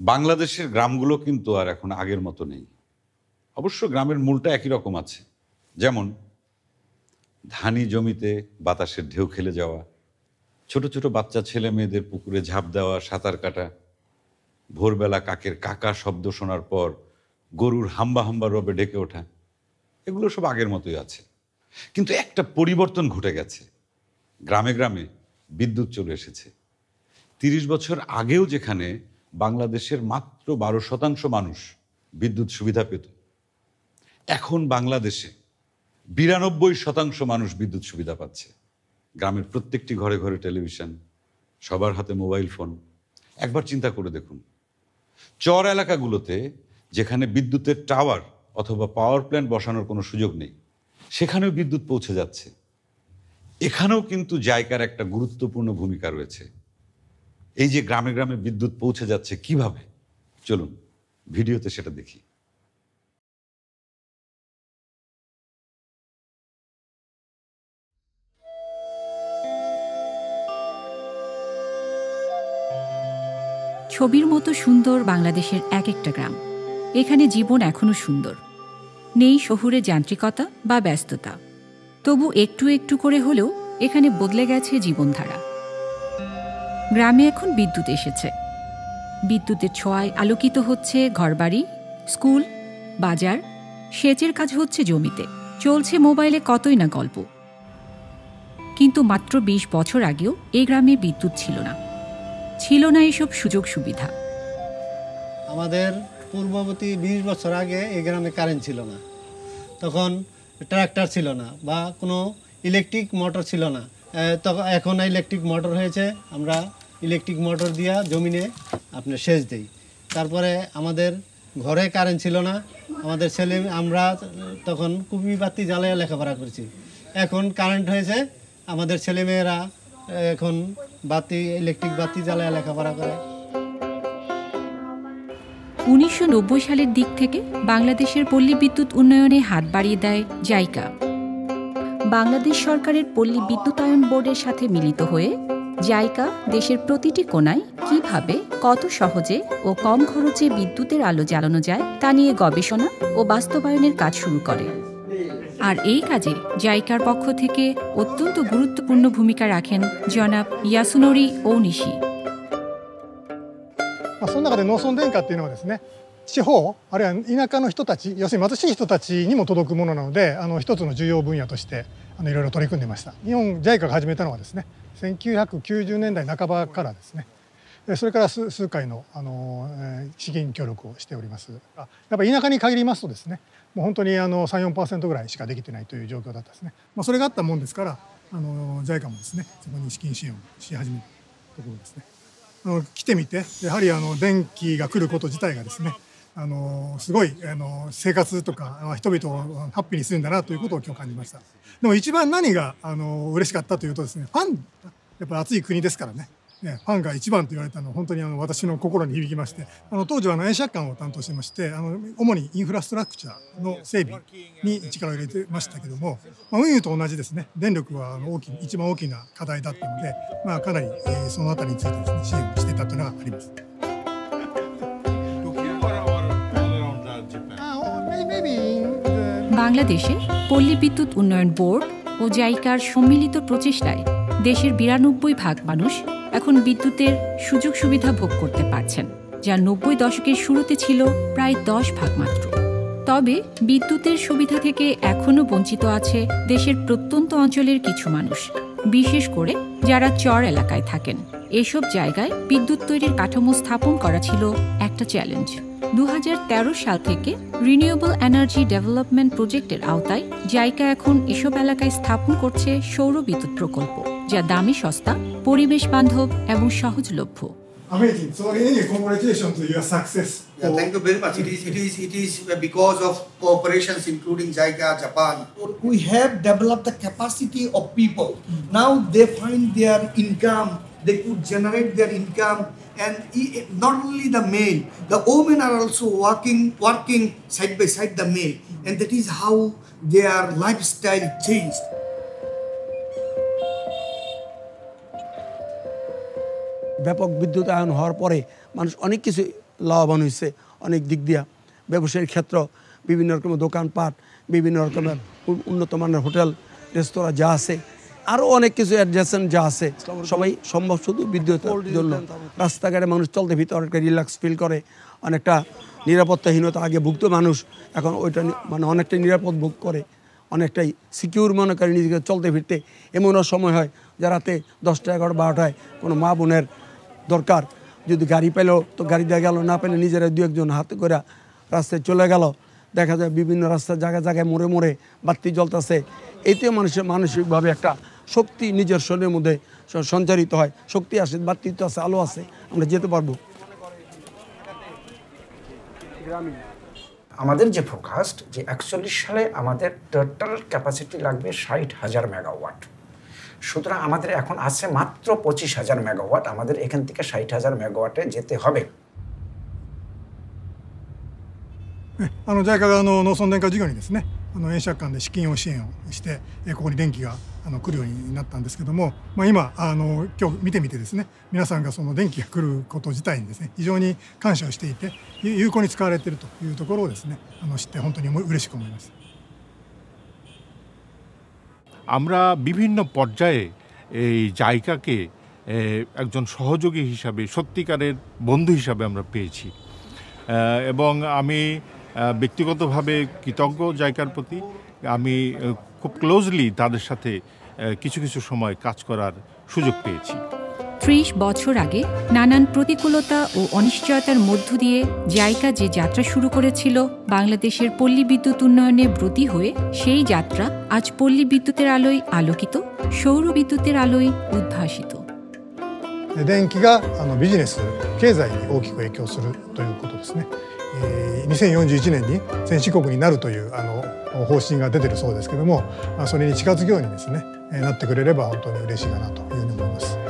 বাংলাদেশের গ্রামগুলো কিন্তু আর এখন আগের মতো নেই। অবশ্য গ্রামের মূলটা একই রকম আছে, যেমন ধানি জমিতে বাতাসের ঢেউ খেলে যাওয়া, ছোট ছোট বাচ্চা ছেলে মেয়েদের পুকুরে ঝাঁপ দেওয়া, সাঁতার কাটা, ভোরবেলা কাকের কাকা শব্দ শোনার পর গরুর হাম্বা হাম্বা রবে ডেকে ওঠা, এগুলো সব আগের মতোই আছে। কিন্তু একটা পরিবর্তন ঘটে গেছে, গ্রামে গ্রামে বিদ্যুৎ চলে এসেছে। ৩০ বছর আগেও যেখানে বাংলাদেশের মাত্র ১২% মানুষ বিদ্যুৎ সুবিধা পেত, এখন বাংলাদেশে ৯২% মানুষ বিদ্যুৎ সুবিধা পাচ্ছে। গ্রামের প্রত্যেকটি ঘরে ঘরে টেলিভিশন, সবার হাতে মোবাইল ফোন। একবার চিন্তা করে দেখুন, চর এলাকাগুলোতে যেখানে বিদ্যুতের টাওয়ার অথবা পাওয়ার প্ল্যান্ট বসানোর কোনো সুযোগ নেই, সেখানেও বিদ্যুৎ পৌঁছে যাচ্ছে। এখানেও কিন্তু জায়গার একটা গুরুত্বপূর্ণ ভূমিকা রয়েছে। এই যে গ্রামে গ্রামে বিদ্যুৎ পৌঁছে যাচ্ছে কিভাবে, চলুন ভিডিওতে সেটা দেখি। ছবির মতো সুন্দর বাংলাদেশের এক একটা গ্রাম। এখানে জীবন এখনো সুন্দর, নেই শহুরে যান্ত্রিকতা বা ব্যস্ততা। তবু একটু একটু করে হলেও এখানে বদলে গেছে জীবনধারা। গ্রামে এখন বিদ্যুৎ এসেছে, বিদ্যুতের ছোঁয়ায় আলোকিত হচ্ছে ঘরবাড়ি, স্কুল, বাজার, সেচের কাজ হচ্ছে জমিতে, চলছে মোবাইলে কতই না গল্প। কিন্তু মাত্র ২০ বছর আগেও এই গ্রামে বিদ্যুৎ ছিল না, ছিল না এসব সুযোগ সুবিধা। আমাদের পূর্ববর্তী ২০ বছর আগে এই গ্রামে কারেন্ট ছিল না, তখন ট্রাক্টর ছিল না বা কোনো ইলেকট্রিক মোটর ছিল না। তখন এখন ইলেকট্রিক মোটর হয়েছে, আমরা ইলেকট্রিক মোটর দিয়া জমিনে আপনার সেচ দিই। তারপরে আমাদের ঘরে কারেন্ট ছিল না, আমাদের ছেলে আমরা তখন কুপি বাতি জ্বালিয়ে লেখাপড়া করছি। এখন কারেন্ট হয়েছে, আমাদের ছেলেমেয়েরা এখন ইলেকট্রিক বাতি জ্বালিয়ে লেখাপড়া করে। ১৯৯০ সালের দিক থেকে বাংলাদেশের পল্লী বিদ্যুৎ উন্নয়নে হাত বাড়িয়ে দেয় জাইকা। বাংলাদেশ সরকারের পল্লী বিদ্যুতায়ন বোর্ডের সাথে মিলিত হয়ে জাইকা দেশের প্রতিটি কোণায় কিভাবে, কত সহজে ও কম খরচে বিদ্যুতের আলো জ্বালানো যায় তা নিয়ে গবেষণা ও বাস্তবায়নের কাজ শুরু করে। আর এই কাজে জাইকার পক্ষ থেকে অত্যন্ত গুরুত্বপূর্ণ ভূমিকা রাখেন জনাব ইয়াসুনোরি ওনিশি। その中で農村電化っていうのはですね、地方あるいは田舎の人たち、要するに貧しい人たちにも届くものなので、一つの重要分野としていろいろ取り組んでました。日本 JICA が始めたのはですね、1990年代半ばからですね。それから数回の資金協力をしております。やっぱり田舎に限りますとですね、もう本当に3-4% ぐらいしかできてないという状況だったですね。それがあったもんですから、JICA もですね、そこに資金支援をし始めたところですね。来てみて、やはり電気が来ること自体がですね、すごい生活とか人々をハッピーにするんだなということを今日感じました。でも一番何が嬉しかったというとですね、ファン、やっぱり暑い国ですからね、ファンが一番と言われたのは本当に私の心に響きまして、当時は映写館を担当してまして、主にインフラストラクチャーの整備に力を入れてましたけども、運輸と同じですね、電力は一番大きな課題だったので、かなりそのあたりについてですね、支援をしていたというのがあります。 বাংলাদেশে পল্লী বিদ্যুৎ উন্নয়ন বোর্ড ও জাইকার সম্মিলিত প্রচেষ্টায় দেশের ৯২% মানুষ এখন বিদ্যুতের সুযোগ সুবিধা ভোগ করতে পারছেন, যা ৯০ দশকের শুরুতে ছিল প্রায় ১০% মাত্র। তবে বিদ্যুতের সুবিধা থেকে এখনও বঞ্চিত আছে দেশের প্রত্যন্ত অঞ্চলের কিছু মানুষ, বিশেষ করে যারা চর এলাকায় থাকেন। এসব জায়গায় বিদ্যুৎ তৈরির কাঠামো স্থাপন করা ছিল একটা চ্যালেঞ্জ। ২০১৩ সাল থেকে রিনিউয়েবল এনার্জি ডেভেলপমেন্ট প্রজেক্টের আওতায় জাইকা এখন এসব এলাকায় স্থাপন করছে সৌর বিদ্যুৎ প্রকল্প, যা দামে সস্তা, পরিবেশ বান্ধব এবং সহজলভ্য। Amazing. So really, congratulations to your success. Yeah, thank you very much. It is because of cooperations including JICA, Japan. We have developed the capacity of people. Now they find their income. They could generate their income, and not only the male, the women are also working side by side the male, and that is how their lifestyle changed. ব্যাপক বিদ্যুতায়ন হওয়ার পরে মানুষ অনেক কিছু লাভবান হয়েছে অনেক দিক দিয়া। ব্যবসায়িক ক্ষেত্র, বিভিন্ন রকমের দোকানপাট, বিভিন্ন রকমের উন্নত মানের হোটেল রেস্তোরাঁ যা আছে, আরও অনেক কিছু অ্যাডজাসেন্ট যা আছে, সবাই সম্ভব শুধু বিদ্যুতের জন্য। রাস্তাঘাটে মানুষ চলতে ফিরতে অনেকটা রিল্যাক্স ফিল করে, অনেকটা নিরাপত্তাহীনতা আগে ভুগত মানুষ, এখন ওইটা মানে অনেকটাই নিরাপদ ভোগ করে, অনেকটাই সিকিউর মনে করে নিজেকে চলতে ফিরতে। এমনও সময় হয় যে রাতে 10টা 11টা 12টায় কোনো মা বোনের দরকার, যদি গাড়ি পেলেও তো গাড়ি দিয়ে গেল, না পেলে নিজেরা দু একজন হাতে করে রাস্তায় চলে গেল। দেখা যায় বিভিন্ন রাস্তার জায়গায় জায়গায় মোড়ে মোড়ে বাতি জ্বলতেছে। এতেও মানুষের মানসিকভাবে একটা শক্তি নিজের শরীরের মধ্যে সঞ্চারিত হয়, শক্তি আসে, বাতি তো আছে, আলো আছে, আমরা যেতে পারবো। আমাদের যে ফোরকাস্ট যে 41 সালে আমাদের টোটাল ক্যাপাসিটি লাগবে 60,000 মেগাওয়াট। সুতরাং আমাদের এখন আছে মাত্র 25,000 মেগাওয়াট। আমাদের এখান থেকে 60,000 মেগাওয়াটে যেতে হবে। JICA が農村電化事業にですね、円借款で資金を支援をして、ここに電気が来るようになったんですけども、今今日見てみてですね、皆さんがその電気が来ること自体にですね、非常に感謝をしていて、有効に使われているというところをですね、知って本当に嬉しく思います。 আমরা বিভিন্ন পর্যায়ে এই জায়গাকে একজন সহযোগী হিসাবে, সত্যিকারের বন্ধু হিসাবে আমরা পেয়েছি, এবং আমি ব্যক্তিগতভাবে কৃতজ্ঞ জায়গার প্রতি। আমি খুব ক্লোজলি তাদের সাথে কিছু কিছু সময় কাজ করার সুযোগ পেয়েছি। 30 বছর আগে নানান প্রতিকূলতা ও অনিশ্চয়তার মধ্য দিয়ে জাইকা যে যাত্রা শুরু করেছিল বাংলাদেশের পল্লী বিদ্যুৎ উন্নয়নে ব্রতী হয়ে, সেই যাত্রা আজ পল্লী বিদ্যুতের আলোয় আলোকিত, সৌর বিদ্যুতের আলোয় উদ্ভাসিত। 電気がビジネス経済に大きく影響するということですね。2041年に先進国になるという方針が出てるそうですけども、それに近づくようにですねなってくれれば本当に嬉しいかなというふうに思います。